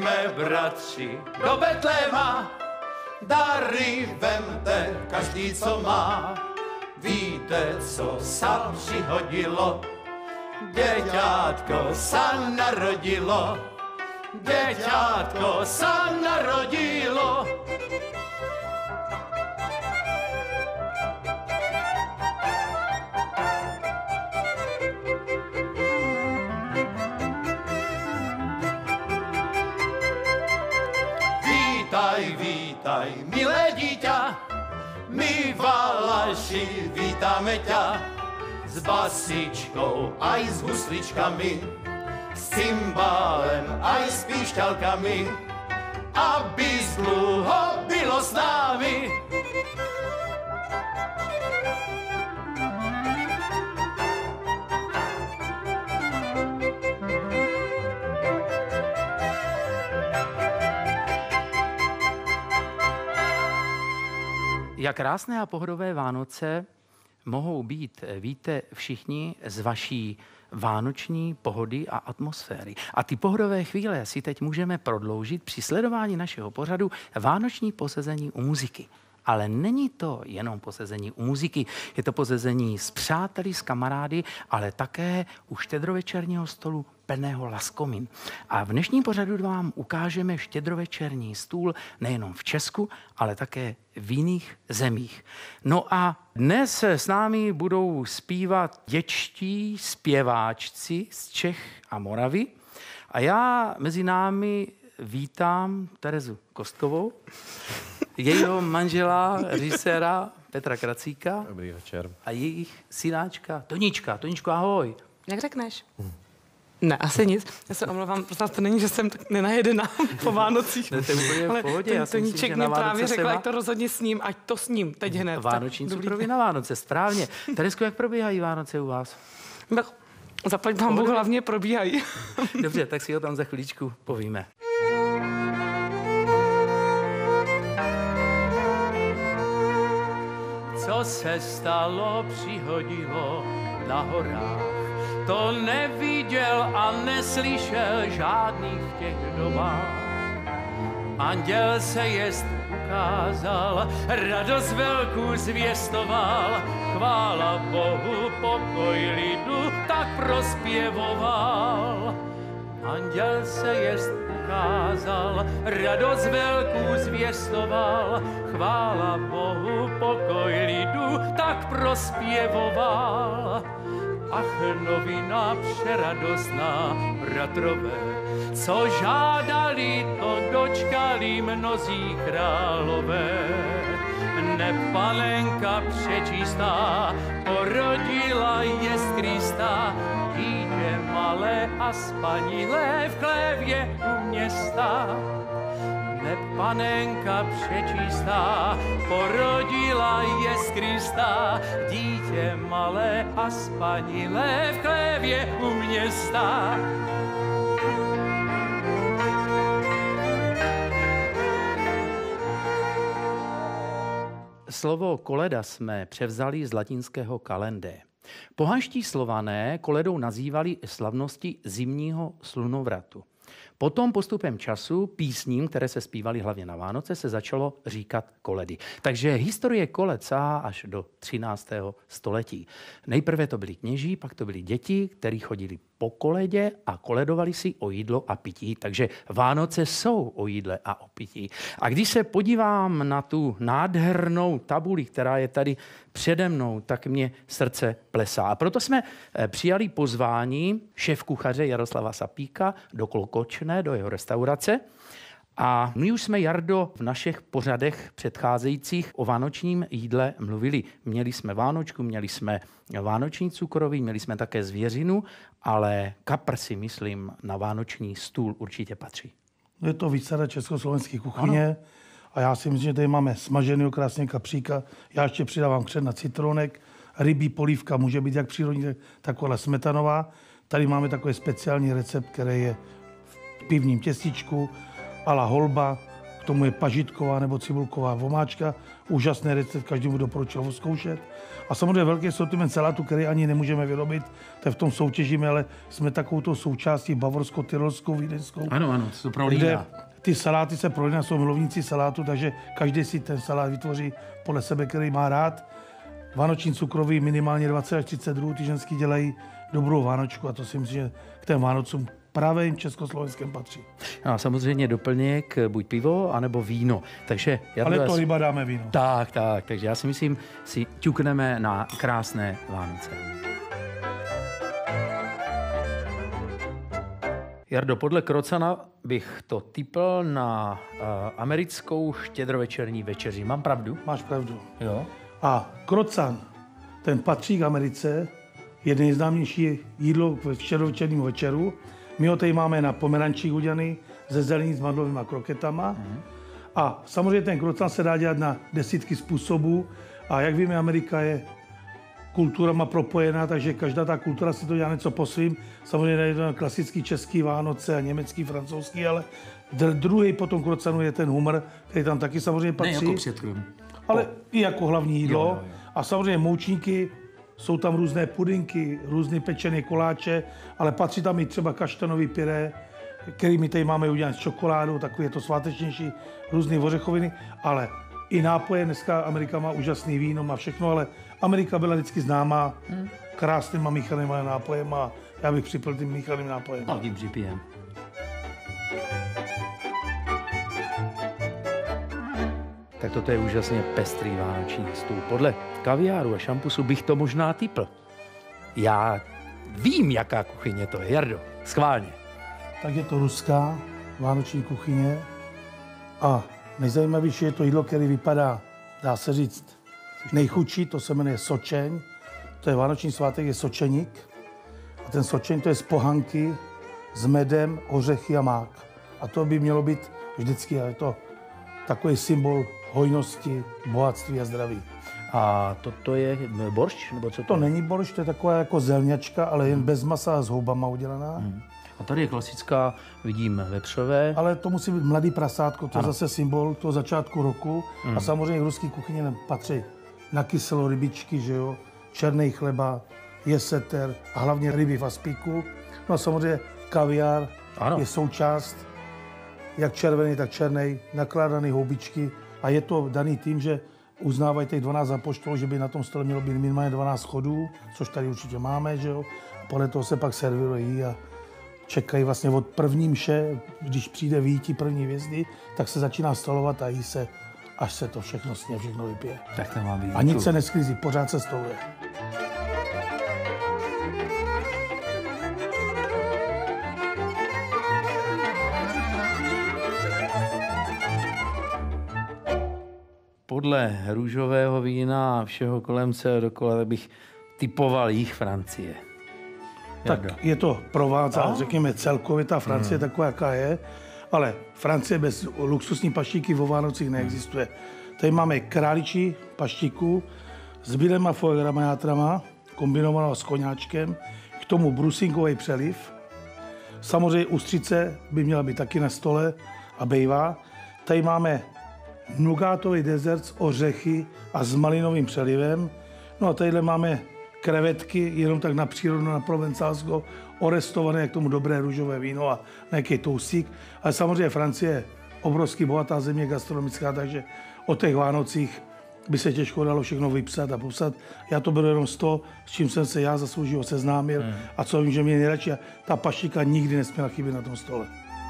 Běžme, bratři, do Betléma, dary vemte, každý, co má. Víte, co sa přihodilo? Děťátko sa narodilo. Děťátko sa narodilo. Vítaj, vítaj, milé dítě, my Valaši vítáme ťa s basičkou aj s husličkami, s cymbálem aj s píšťalkami, aby dlouho bylo s námi. Jak krásné a pohodové Vánoce mohou být, víte všichni z vaší vánoční pohody a atmosféry. A ty pohodové chvíle si teď můžeme prodloužit při sledování našeho pořadu Vánoční posezení u muziky. Ale není to jenom posezení u muziky, je to posezení s přáteli, s kamarády, ale také u štědrovečerního stolu plného laskomin. A v dnešním pořadu vám ukážeme štědrovečerní stůl nejenom v Česku, ale také v jiných zemích. No a dnes s námi budou zpívat děčtí zpěváčci z Čech a Moravy. A já mezi námi vítám Terezu Kostkovou, jejího manžela, režiséra Petra Kracíka. Dobrý večer. A jejich synáčka Tonička. Toničko, ahoj. Jak řekneš? Ne, asi nic. Já se omlouvám, prostě to není, že jsem tak nenajedená po Vánocích. Ne, to je úplně v pohodě. Já si Toníček mě právě řekla, ať to rozhodně s ním, ať to s ním teď hned. Vánoční cukroví na Vánoce, správně. Teresko, jak probíhají Vánoce u vás? No, zaplať vám Bůh, hlavně probíhají. Dobře, tak si ho tam za chvíličku povíme. Co se stalo, přihodilo na horách, to neviděl a neslyšel žádný v těch dobách. Anděl se jest ukázal, radost velkou zvěstoval, chvála Bohu, pokoj lidu, tak prospěvoval. Anděl se jest ukázal, radost velkou zvěstoval, chvála Bohu, pokoj lidu, tak prospěvoval. Ach, novina přeradostná, bratrové, co žádali, to dočkali mnozí králové. Nepanenka přečistá porodila jest Krista, dítě malé a spanilé v chlévě u města. Nepanenka přečistá porodila jest Krista, dítě malé a spanilé v chlévě u města. Slovo koleda jsme převzali z latinského kalendé. Pohanští Slované koledou nazývali slavnosti zimního slunovratu. Potom postupem času písním, které se zpívaly hlavně na Vánoce, se začalo říkat koledy. Takže historie koled sahá až do 13. století. Nejprve to byli kněží, pak to byli děti, kteří chodili po koledě a koledovali si o jídlo a pití. Takže Vánoce jsou o jídle a o pití. A když se podívám na tu nádhernou tabuli, která je tady přede mnou, tak mě srdce plesá. A proto jsme přijali pozvání šéfkuchaře Jaroslava Sapíka do Klokočné, do jeho restaurace. A my už jsme, Jardo, v našich pořadech předcházejících o vánočním jídle mluvili. Měli jsme vánočku, měli jsme vánoční cukroví, měli jsme také zvěřinu, ale kapr si, myslím, na vánoční stůl určitě patří. Je to výsada československé kuchyně. Ano. A já si myslím, že tady máme smaženého krásně kapříka. Já ještě přidávám křen na citronek. Rybí polívka může být jak přírodní, tak taková smetanová. Tady máme takový speciální recept, který je v pivním těstičku, a la holba. K tomu je pažitková nebo cibulková vomáčka. Úžasný recept, každému doporučil ho zkoušet. A samozřejmě velký sortiment salátu, který ani nemůžeme vyrobit, to je v tom soutěžíme, ale jsme takovou součástí bavorsko-tyrolskou, vídeňskou. Ano, to prolíná. Ty saláty se prolíná, jsou milovníci salátu, takže každý si ten salát vytvoří podle sebe, který má rád. Vánoční cukroví minimálně 20 až 30 druhů, ty ženský dělají dobrou vánočku a to si myslím, že k těm Vánocům právě jim československém patří. A samozřejmě doplněk, buď pivo, anebo víno. Takže ale to ryba dáme víno. Tak, takže já si myslím, si ťukneme na krásné Vánoce. Jardo, podle Krocana bych to tipl na americkou štědrovečerní večeři. Mám pravdu? Máš pravdu. Jo. A Krocan, ten patří k Americe, je nejznámější jídlo v štědrovečerním večeru. My ho tady máme na pomerančích udělaný ze zelení s mandlovými kroketama. A samozřejmě ten krocan se dá dělat na desítky způsobů. A jak víme, Amerika je kulturama propojená, takže každá ta kultura si to dělá něco po svým. Samozřejmě nejde klasický český Vánoce a německý, francouzský, ale druhý potom krocanu je ten humor, který tam taky samozřejmě patří. Ne jako předkrm. Ale i jako hlavní jídlo. Jo. A samozřejmě moučníky, jsou tam různé pudinky, různé pečené koláče, ale patří tam i třeba kaštanový pyré, který my tady máme udělat s čokoládou, takové je to svátečnější, různé ořechoviny, ale i nápoje. Dneska Amerika má úžasný víno, má všechno, ale Amerika byla vždycky známá krásnýma míchanýma nápojem a já bych připl tím míchaným nápojem. No, tím připijem. Tak toto je úžasně pestrý vánoční stůl. Podle kaviáru a šampusu bych to možná tipl. Já vím, jaká kuchyně to je, Jardo. Schválně. Tak je to ruská vánoční kuchyně a nejzajímavější je to jídlo, které vypadá, dá se říct, nejchudší, to se jmenuje sočeň. To je vánoční svátek, je sočeník. A ten sočeň to je z pohanky s medem, ořechy a mák. A to by mělo být vždycky, a je to takový symbol hojnosti, bohatství a zdraví. A toto je boršč? Nebo co To není boršč, to je taková jako zelňačka, ale jen bez masa a s houbama udělaná. A tady je klasická, vidím vepřové. Ale to musí být mladý prasátko, to je zase symbol toho začátku roku. A samozřejmě v ruské kuchyni patří na kyselo rybičky, že jo, černý chleba, jeseter a hlavně ryby v aspíku. No a samozřejmě kaviár je součást, jak červený, tak černý, nakládaný houbičky. A je to daný tím, že uznávají těch 12 apoštolů, že by na tom stole mělo být minimálně 12 chodů, což tady určitě máme, že jo. A podle toho se pak servírují a čekají vlastně od první mše, když přijde výjití první hvězdy, tak se začíná stolovat a jí se, až se to všechno sně, všechno vypije. Tak to má být. A nic se nesklízí, pořád se stoluje. Podle růžového vína a všeho kolem se dokola bych typoval jich Francie. Tak je to Provence, řekněme celkově ta Francie taková, jaká je, ale Francie bez luxusní paštíky o Vánocích neexistuje. Tady máme králičí paštiku s bílema foie gras játrama, kombinovanou s koňáčkem, k tomu brusinkový přeliv. Samozřejmě ustřice by měla být taky na stole a bejvá. Tady máme nugátový dezert s ořechy a s malinovým přelivem. No a tadyhle máme krevetky, jenom tak na přírodu, na provencálsko, orestované k tomu dobré růžové víno a nějaký toustík. Ale samozřejmě Francie je obrovský bohatá země gastronomická, takže o těch Vánocích by se těžko dalo všechno vypsat a popsat. Já to beru jenom z toho, s čím jsem se já zasloužil seznámil a co vím, že mě nejradši. Ta paštika nikdy nesměla chybět na tom stole.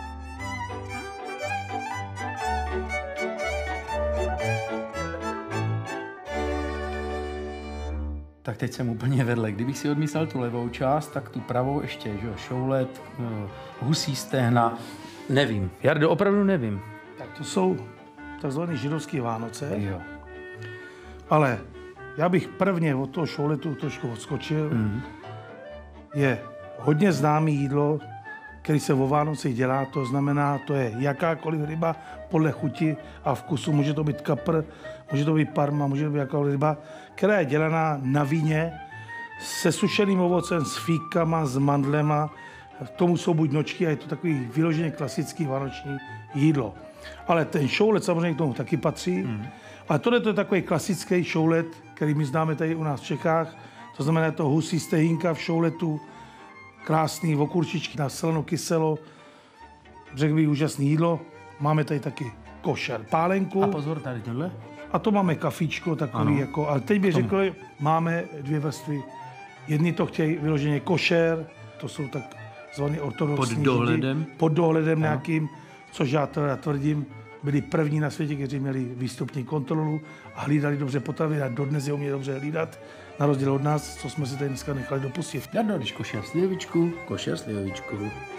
Tak teď jsem úplně vedle. Kdybych si odmyslel tu levou část, tak tu pravou ještě, že jo, šoulet, husí stehna, nevím. Jardo, opravdu nevím. Tak to jsou takzvané židovské Vánoce. Jo. Ale já bych prvně od toho šouletu trošku odskočil. Je hodně známé jídlo, který se o Vánocích dělá, to znamená, to je jakákoliv ryba podle chuti a vkusu. Může to být kapr, může to být parma, může to být jakákoliv ryba, která je dělaná na víně se sušeným ovocem, s fíkama, s mandlema, K tomu jsou buď nočky a je to takový vyloženě klasický vánoční jídlo. Ale ten šoulet samozřejmě k tomu taky patří. Ale tohle to je takový klasický šoulet, který my známe tady u nás v Čechách. To znamená to husí stehínka v šouletu, krásný okurčičky na seleno kyselo, řekl bych úžasné jídlo. Máme tady taky košer pálenku. A pozor, tady tohle. A to máme kafičko takový, jako, ale teď bych řekl, že dvě vrstvy. Jedni to chtějí vyloženě košer, to jsou tak zvaný ortodoxní pod dohledem. Lidi, pod dohledem nějakým, což já teda tvrdím, byli první na světě, kteří měli výstupní kontrolu a hlídali dobře potraviny a dodnes je umějí dobře hlídat, na rozdíl od nás, co jsme si tady dneska nechali dopustit. Jardo, když košer slivovičku, košer slivovičku.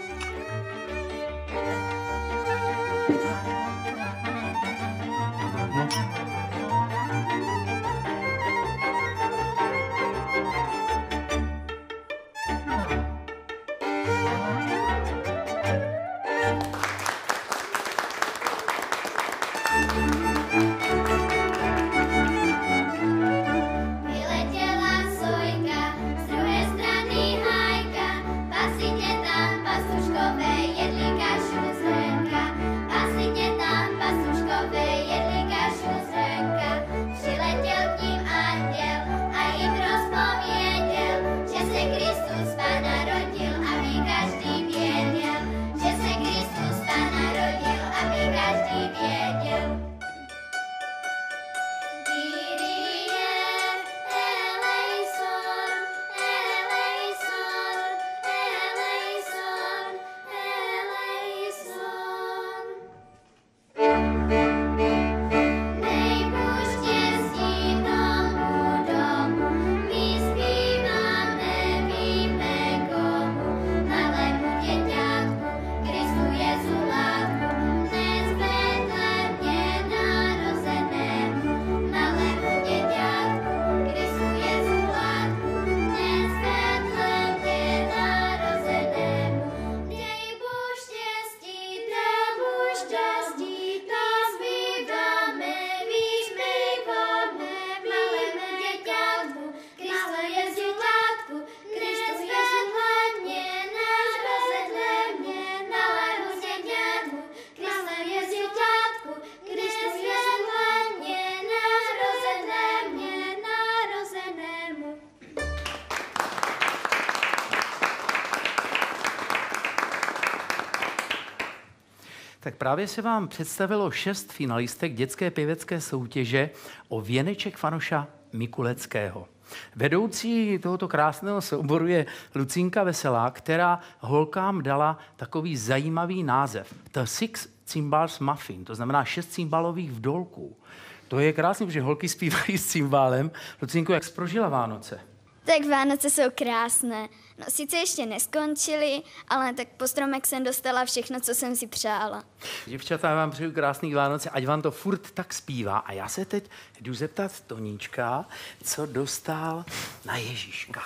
Tak právě se vám představilo 6 finalistek dětské pěvecké soutěže o věneček fanoša Mikuleckého. Vedoucí tohoto krásného souboru je Lucínka Veselá, která holkám dala takový zajímavý název. The Six Cymbals Muffin, to znamená 6 cymbalových vdolků. To je krásný, protože holky zpívají s cymbálem. Lucínko, jak jsi prožila Vánoce? Tak Vánoce jsou krásné. No sice ještě neskončily, ale tak po stromek jsem dostala všechno, co jsem si přála. Děvčata, já vám přeju krásný Vánoce, ať vám to furt tak zpívá. A já se teď jdu zeptat Toníčka, co dostal na Ježíška.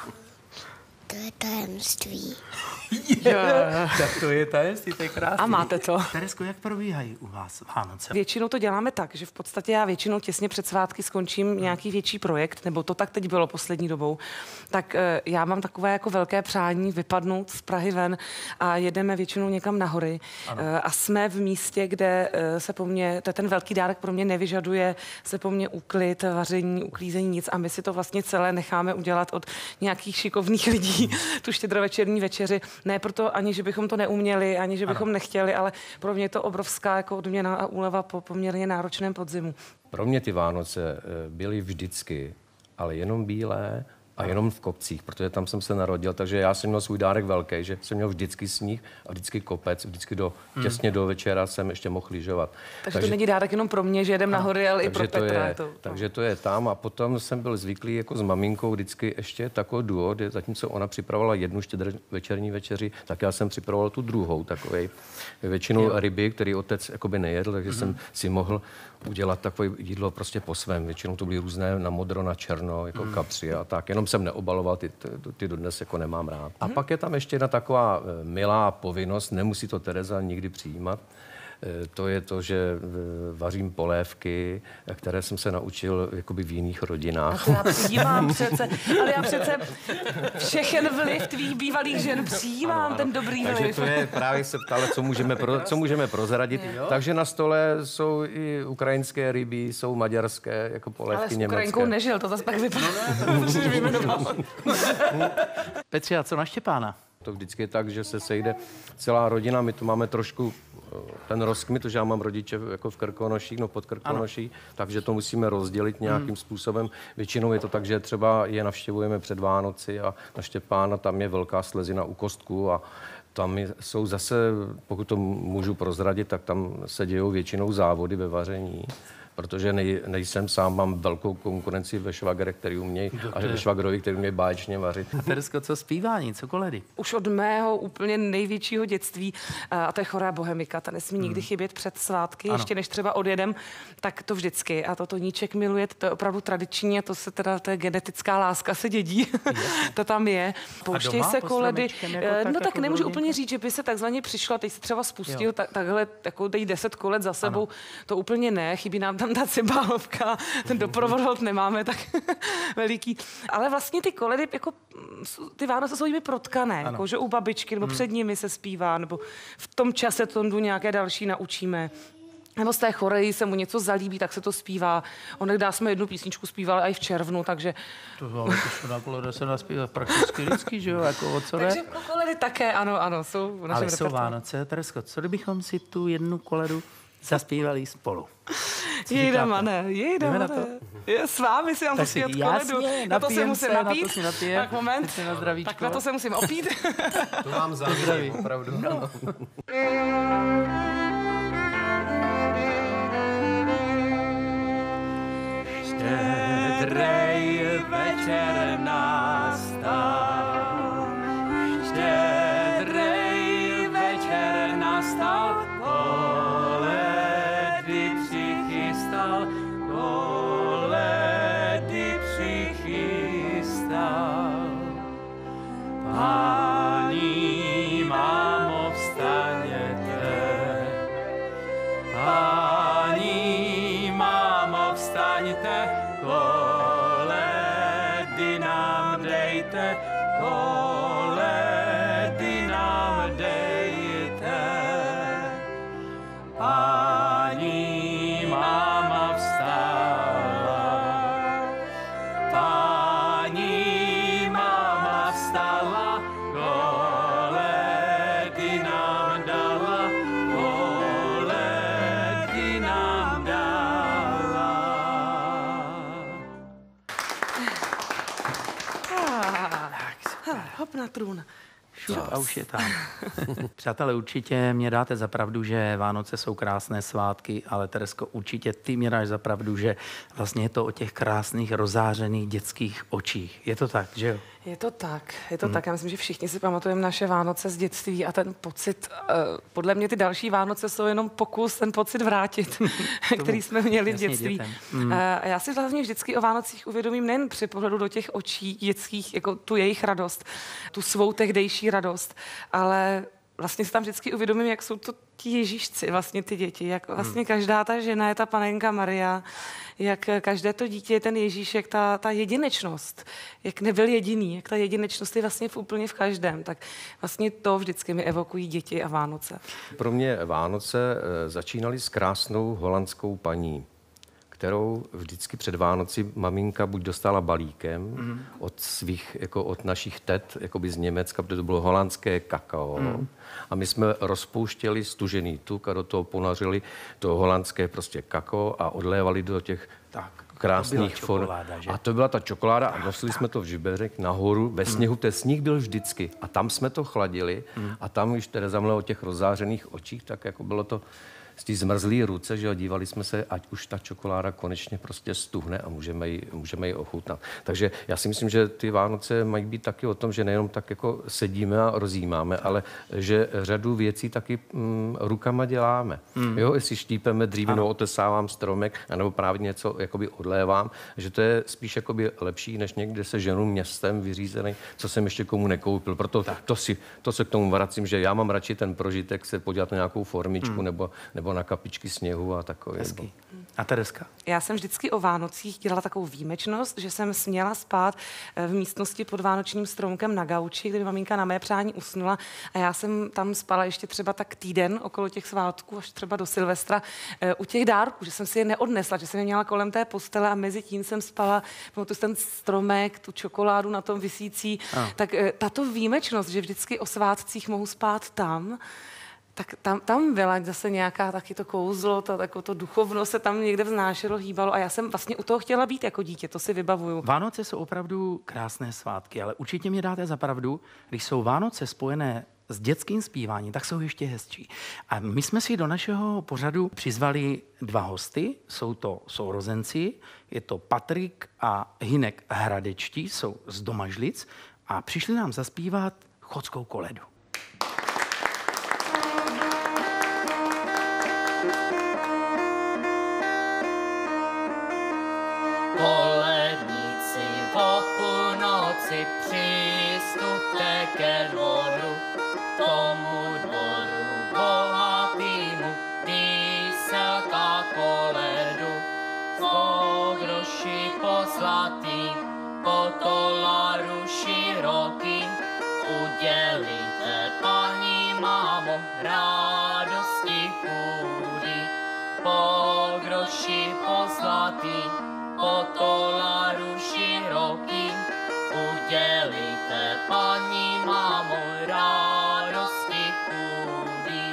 To je tajemství. Tak to je tajemství, to je krásný. A máte to. Teresko, jak probíhají u vás Vánoce? Většinou to děláme tak, že v podstatě já většinou těsně před svátky skončím nějaký větší projekt, nebo to tak teď bylo poslední dobou, tak já mám takové jako velké přání vypadnout z Prahy ven a jedeme většinou někam na hory. A jsme v místě, kde se po mně, to je ten velký dárek pro mě nevyžaduje se po mně úklid, vaření, uklízení, nic a my si to vlastně celé necháme udělat od nějakých šikovných lidí, tu štědrovečerní večeři. Ne proto ani, že bychom to neuměli, ani, že bychom nechtěli, ale pro mě je to obrovská jako odměna a úleva po poměrně náročném podzimu. Pro mě ty Vánoce byly vždycky, ale jenom bílé a jenom v kopcích, protože tam jsem se narodil, takže já jsem měl svůj dárek velký, že jsem měl vždycky sníh a vždycky kopec, vždycky těsně do večera jsem ještě mohl lyžovat. Takže to není dárek jenom pro mě, že jedem na hory, ale i pro Petra. Takže to je tam a potom jsem byl zvyklý jako s maminkou vždycky ještě takové duo, kde zatímco ona připravovala jednu večerní večeři, tak já jsem připravoval tu druhou, takovej většinou ryby, který otec jakoby nejedl, takže jsem si mohl udělat takové jídlo prostě po svém. Většinou to byly různé na modro, na černo, jako kapři a tak. Jenom jsem neobaloval, ty dodnes jako nemám rád. A pak je tam ještě jedna taková milá povinnost, nemusí to Tereza nikdy přijímat, to je to, že vařím polévky, které jsem se naučil jakoby v jiných rodinách. A to já přijímám přece, ale já přece všechen vliv tvých bývalých žen přijímám, ten dobrý vliv. Takže to je, právě se ptala, co můžeme prozradit. Takže na stole jsou i ukrajinské ryby, jsou maďarské, jako polévky německé. Ale s Ukrajinkou nežil, to zase pak vypadá. Petře, a co na Štěpána? To vždycky je tak, že se sejde celá rodina, my tu máme trošku ten rozkmit, protože já mám rodiče jako v Krkonoších, pod Krkonoší, takže to musíme rozdělit nějakým způsobem. Většinou je to tak, že třeba je navštěvujeme před Vánoci a na Štěpána tam je velká slezina u kostku a tam jsou zase, pokud to můžu prozradit, tak tam se dějou většinou závody ve vaření. Protože nejsem sám, mám velkou konkurenci ve švagrech, který umějí, a ve švagrovi, který umějí báječně vařit. A Teresko, co zpívání, co koledy? Už od mého úplně největšího dětství, a to je Chorá bohemika, ta nesmí nikdy chybět před svátky, Ano. ještě než třeba odjedem, tak to vždycky. A to Toníček miluje, to je opravdu tradiční a to se teda, to je genetická láska, se dědí, to tam je. Pouštěj doma se pod koledy, stromečkem jako no tak jako nemůžu rodinka? úplně říct, že by se takzvaně přišla, teď se třeba spustil takhle, jako teď 10 kolet za sebou, to úplně ne, chybí nám tam ta cybálovka, ten doprovod nemáme tak veliký. Ale vlastně ty koledy, jako ty Vánoce jsou jimi protkané, jako, že u babičky, nebo před nimi se zpívá, nebo v tom čase tondu nějaké další naučíme. Nebo z té choreji se mu něco zalíbí, tak se to zpívá. Onedá jsme jednu písničku zpívali i v červnu, takže... Ale to na kolede se naspívá prakticky vždycky, že jo, jako o co Takže koledy také, ano, jsou v našem Ale jsou repertoáru. Vánoce, Teresko, co kdybychom si tu jednu koledu zaspívali spolu? Jdeme na to. S vámi si mám Tak si zaspívat koledu. jasně, Na to se napijem musím se, na to napít. si napijem. Tak moment. Teď si na zdravíčko. Tak na to se musím opít. To vám závidím, opravdu. No. Štědrej večer nastal, štědrej večer nastal, koledy přichystal, koledy přichystal. Paní, mámo, vstaněte, paní, mámo, vstaňte, koledy nám dejte, koledy nám dejte. Paní, máma vstala, paní, máma vstala, koledy nám dala, koledy nám dala. Hop na trůn. A už je tam. Přátelé, určitě mě dáte za pravdu, že Vánoce jsou krásné svátky, ale Teresko, určitě ty mě dáš za pravdu, že vlastně je to o těch krásných rozářených dětských očích. Je to tak, že jo? Je to tak. Já myslím, že všichni si pamatujeme naše Vánoce z dětství a ten pocit, podle mě ty další Vánoce jsou jenom pokus ten pocit vrátit, který jsme měli v dětství. A já si hlavně vždycky o Vánocích uvědomím nejen při pohledu do těch očí dětských, jako tu jejich radost, tu svou tehdejší radost, ale vlastně si tam vždycky uvědomím, jak jsou to ti Ježíšci, vlastně ty děti, jak vlastně každá ta žena je ta Panenka Maria, jak každé to dítě je ten Ježíšek, ta jedinečnost, jak nebyl jediný, jak ta jedinečnost je vlastně úplně v každém, tak vlastně to vždycky mi evokují děti a Vánoce. Pro mě Vánoce začínaly s krásnou holandskou paní, kterou vždycky před Vánoci maminka buď dostala balíkem od svých, jako od našich tet, jakoby z Německa, protože to bylo holandské kakao. A my jsme rozpouštěli stužený tuk a do toho ponařili to holandské prostě kakao a odlévali do těch krásných form. A to byla ta čokoláda a nosili jsme to v žiberek nahoru ve sněhu. Ten sníh byl vždycky a tam jsme to chladili a tam už Tereza mluvila o těch rozzářených očích, tak jako bylo to z té zmrzlý ruce, že jo, dívali jsme se, ať už ta čokoláda konečně prostě stuhne a můžeme ji ochutnat. Takže já si myslím, že ty Vánoce mají být taky o tom, že nejenom tak jako sedíme a rozjímáme, ale že řadu věcí taky rukama děláme. Jo, jestli štípeme dřívinou, otesávám stromek, anebo právě něco jakoby odlévám, že to je spíš jakoby lepší, než někde se ženu městem vyřízený, co jsem ještě komu nekoupil. Proto to se k tomu vracím, že já mám radši ten prožitek se podívat na nějakou formičku nebo na kapičky sněhu a takové. Hezký. A Tereska? Já jsem vždycky o Vánocích dělala takovou výjimečnost, že jsem směla spát v místnosti pod vánočním stromkem na gauči, kde maminka na mé přání usnula a já jsem tam spala ještě třeba tak týden okolo těch svátků, až třeba do Silvestra, u těch dárků, že jsem si je neodnesla, že jsem je měla kolem té postele a mezi tím jsem spala, pamatuju ten stromek, tu čokoládu na tom visící, tak tato výjimečnost, že vždycky o svátcích mohu spát tam, tak tam byla zase nějaká taky to kouzlo, to duchovno se tam někde vznášelo, hýbalo a já jsem vlastně u toho chtěla být jako dítě, to si vybavuju. Vánoce jsou opravdu krásné svátky, ale určitě mě dáte za pravdu, když jsou Vánoce spojené s dětským zpíváním, tak jsou ještě hezčí. A my jsme si do našeho pořadu přizvali 2 hosty, jsou to sourozenci, je to Patrik a Hynek Hradečtí, jsou z Domažlic a přišli nám zaspívat chodskou koledu. Koledníci o půlnoci přistupte ke dvoru, tomu dvoru bohatýmu, píselka koledu. Po groši poslatý, po tolaru široký, udělíte, paní mámo, radosti chůdy. Po groši poslatý, po tolaru široký, udělíte, paní mámo, radosti chůdy.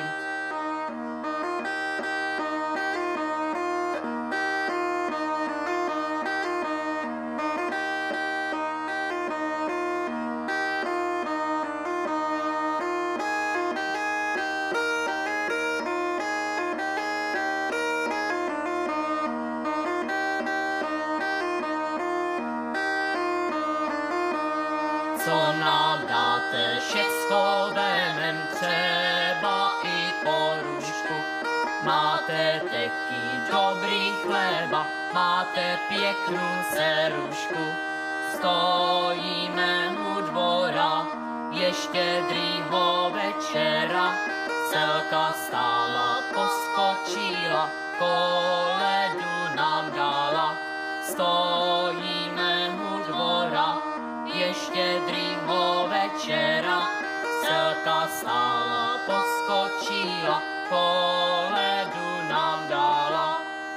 Co nám dáte, všecko vemem, třeba i porušku. Máte teky dobrý chleba, máte pěknou serušku. Stojíme u dvora, ještě drýho večera. Celka stála, poskočila, koledu nám dala. Stojíme u dvora, ještě drýho večera, celka stála, poskočila, koledu nám dala.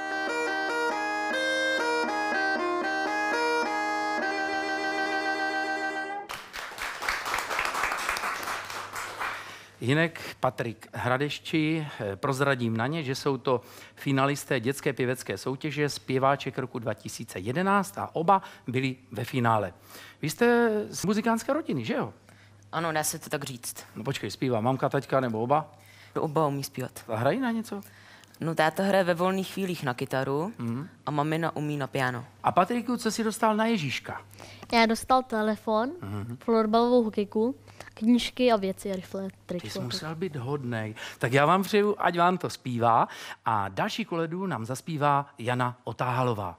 Hynek, Patrik Hradešči, prozradím na ně, že jsou to finalisté dětské pěvecké soutěže Zpěváček roku 2011 a oba byli ve finále. Vy jste z muzikánské rodiny, že jo? Ano, dá se to tak říct. No počkej, zpívá mamka, taťka nebo oba? Oba umí zpívat. A hrají na něco? No táta hraje ve volných chvílích na kytaru a mamina umí na piano. A Patriku, co jsi dostal na Ježíška? Já dostal telefon, florbalovou hokejku, knížky a věci, rifle, Ty tričko. jsi musel být hodnej. Tak já vám přeju, ať vám to zpívá. A další koledu nám zaspívá Jana Otáhalová.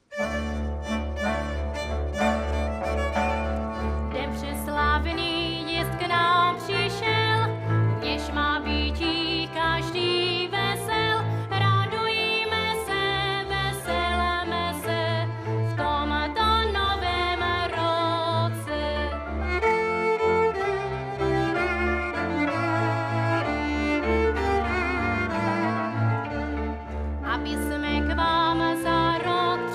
Den přeslavený jest k nám přišel, než má býtí každý vesel. Radujme se, veselme se v tomto novém roce. Aby jsme k vám za rok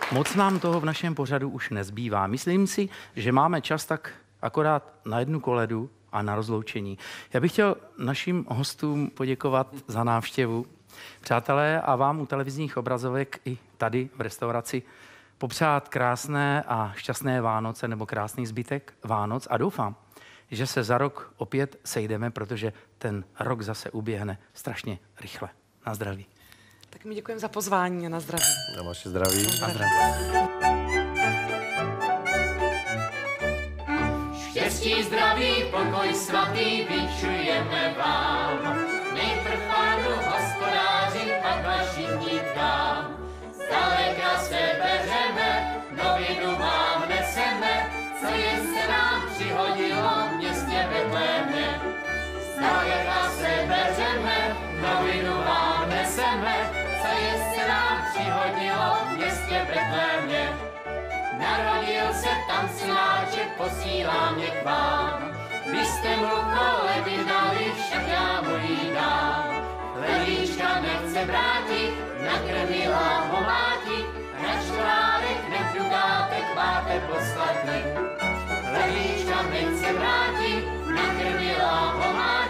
Moc nám toho v našem pořadu už nezbývá. Myslím si, že máme čas tak akorát na jednu koledu a na rozloučení. Já bych chtěl našim hostům poděkovat za návštěvu. Přátelé, a vám u televizních obrazovek i tady v restauraci popřát krásné a šťastné Vánoce nebo krásný zbytek Vánoc a doufám, že se za rok opět sejdeme, protože ten rok zase uběhne strašně rychle. Na zdraví. Tak mi děkujeme za pozvání a na zdraví. Na vaše zdraví. Na zdraví. Štěstí, zdraví, pokoj svatý vyčujeme vám. Nejprv Pánu hospodáři, pak vašim dítkám. Zdaleka se beřeme, novinu vám neseme, co jen se nám přihodilo v městě Betlémě. Zdaleka se beřeme, novinu vám neseme, co jen se nám přihodilo v městě Betlémě. Narodil se tam synáček, posílám je k vám. Vy jste mu koledy dali, však já mu jí dám. Levíčka nechce vrátit, nakrmila ho máti, na čtvrtek nedukátek máte poslatný. Levíčka nechce vrátit, nakrmila ho máti,